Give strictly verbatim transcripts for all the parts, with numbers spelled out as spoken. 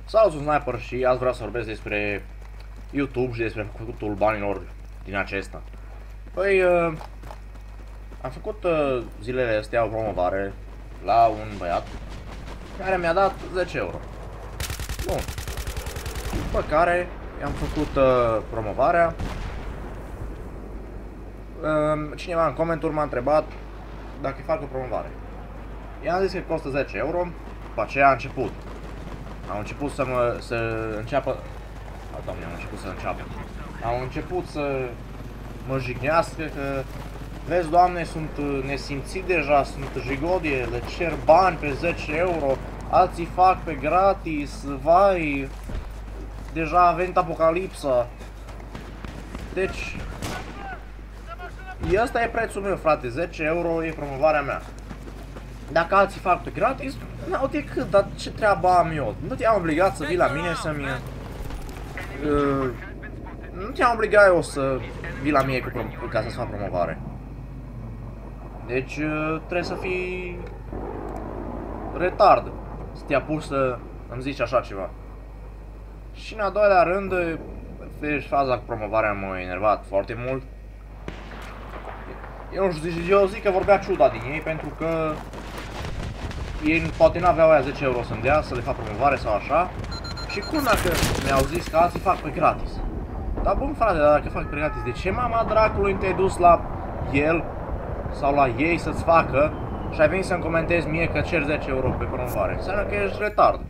Salut, sunt Sniper și azi vreau să vorbesc despre YouTube și despre făcutul banilor din acesta. Păi, uh, am făcut uh, zilele astea o promovare la un băiat care mi-a dat zece euro. Bun. După care i-am făcut uh, promovarea. Uh, cineva în comenturi m-a întrebat dacă îi fac o promovare. I-am zis că costă zece euro, după aceea a început. Au început să mă, să înceapă... A, doamne, au început să înceapă. Au început să mă jignească că... Vezi, doamne, sunt nesimțit deja, sunt jigodie, le cer bani pe zece euro, alții fac pe gratis, vai... Deja a venit apocalipsa. Deci... Ăsta e prețul meu, frate, zece euro e promovarea mea. Dacă alții fac pe gratis, n-au decât, dar ce treabă am eu? Nu te-am obligat să vii la mine să-mi... Uh, nu te-am obligat eu să vii la mine cu ca să-ți fac promovare. Deci uh, trebuie să fii... retard să te apuci să îmi zici așa ceva. Și în a doilea rând, deci faza cu promovarea m-a enervat foarte mult. Eu nu știu, eu zic că vorbea ciuda din ei pentru că ei poate n-aveau aia zece euro să-mi dea, să le fac promovare sau așa. Și cum dacă mi-au zis că alții fac pe gratis? Dar bun, frate, dar dacă fac pe gratis, de ce mama dracului te-ai dus la el sau la ei să-ți facă și ai venit să-mi comentezi mie că cer zece euro pe promovare? Înseamnă că ești retard.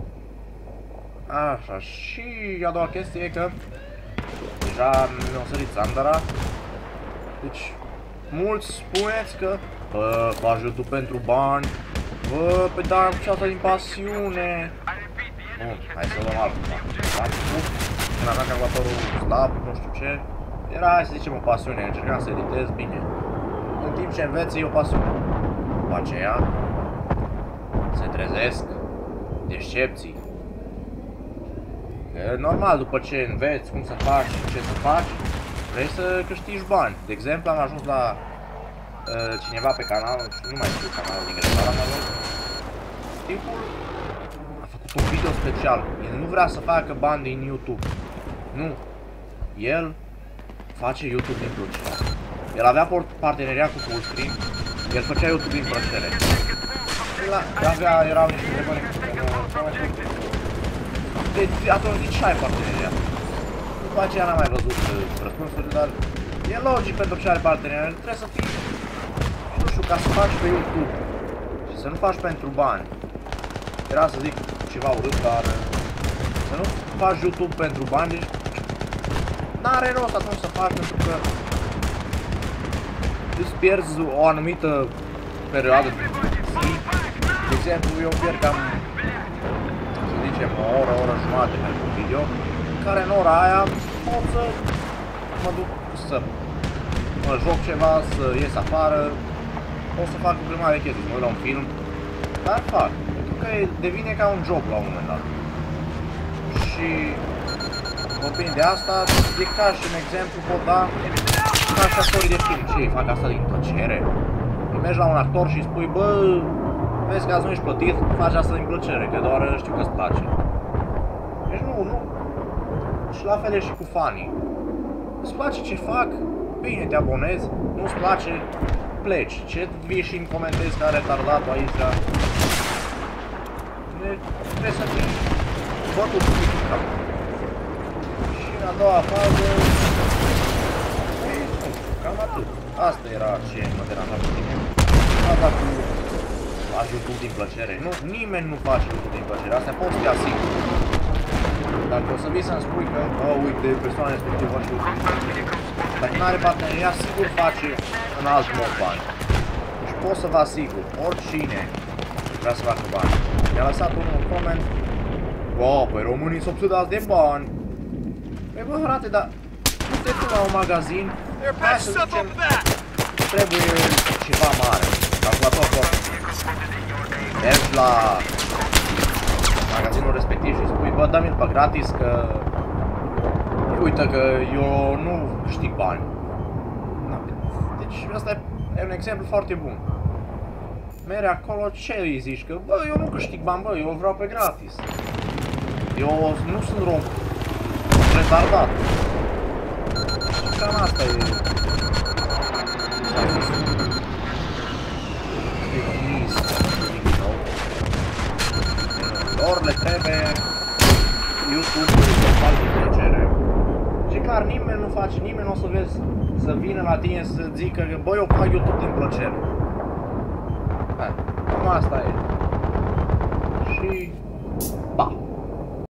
Așa, și a doua chestie e că deja mi-au sărit țandara. Deci, mulți spuneți că bă, faci YouTube pentru bani. Bă, pe dar și asta din pasiune. Bun, hai să luăm altul. Am făcut, când aveam calculatorul slab, nu știu ce. Era, hai să zicem, o pasiune, încercam să editez bine. În timp ce înveți, e o pasiune. După aceea, se trezesc deșcepții. E normal, după ce înveți cum să faci, ce să faci, vrei să câștigi bani. De exemplu, am ajuns la uh, cineva pe canal, nu mai știu canalul din greșeală, am ajuns. Tipul a făcut un video special. El nu vrea să facă bani din YouTube. Nu. El face YouTube din plăcere. El avea parteneriat cu Fullscreen. El făcea YouTube din plăcere. El avea, erau niște întrebări. Deci atunci de ce ai parteneriat? După aceea n-am mai văzut răspunsuri, dar e logic pentru ce are parteneriat. Trebuie să fii, nu știu, ca să faci pe YouTube și să nu faci pentru bani. Era să zic ceva urât, dar să nu faci YouTube pentru bani, deci n-are rost atunci să faci, pentru că îți pierzi o anumită perioadă de zi. De exemplu, eu pierd cam, să zicem, o oră, o oră jumătate pentru un video, în care în ora aia pot să mă duc să mă joc ceva, să ies afară, o să fac o grămadă de chestii, să mă uit la un film, dar fac. Că devine ca un job la un moment dat. Și vorbind de asta, e ca și un exemplu pot da ca și actorii de film. Ce, fac asta din plăcere? Mergi la un actor și îi spui, bă, vezi că azi nu ești plătit, faci asta din plăcere, că doar știu că îți place. Deci nu, nu. Și la fel e și cu fanii. Îți place ce fac? Bine, te abonezi. Nu-ți place? Pleci. Ce vii și îmi comentezi că are retardatul aici? Trebuie să fii bătut cu cap. Și în a doua fază, cam atât. Asta era ce mă deranja pe tine. Asta cu faci YouTube din plăcere. Nu, nimeni nu face YouTube din plăcere. Astea poți să te asigur. Dacă o să vii să-mi spui că, bă, uite, persoana respectivă face YouTube din plăcere. Dacă nu are parteneriat, sigur face în alt mod bani. Și pot să vă asigur, oricine vrea să facă bani. Mi-a lăsat unul un coment. Wow, păi românii s-au obsedați de bani. Păi bă, frate, dar nu te duci la un magazin, hai să zicem, trebuie ceva mare, calculator foarte. Mergi la magazinul respectiv și spui, bă, dă-mi-l pe gratis că... Uite că eu nu câștig bani. Deci ăsta e un exemplu foarte bun. Mere acolo, ce îi zici? Că, bă, eu nu câștig bani, bă, eu vreau pe gratis. Eu nu sunt rom retardat. Și cam asta e. Lor le trebuie YouTube-ul să facă plăcere. Și clar, nimeni nu face, nimeni nu o să vezi să vină la tine să zică că băi, eu fac YouTube din plăcere. Hai, cam asta e. Și... ba!